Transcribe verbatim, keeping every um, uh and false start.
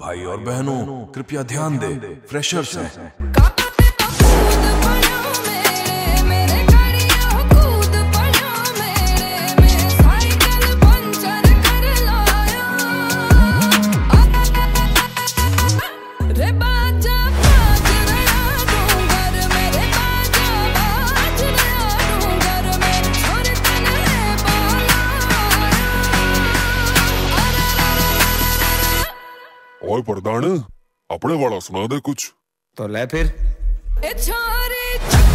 भाई और बहनों कृपया ध्यान दे, फ्रेशर्स हैं। ओए प्रधान, अपने वाला सुना दे कुछ। तो ले फिर।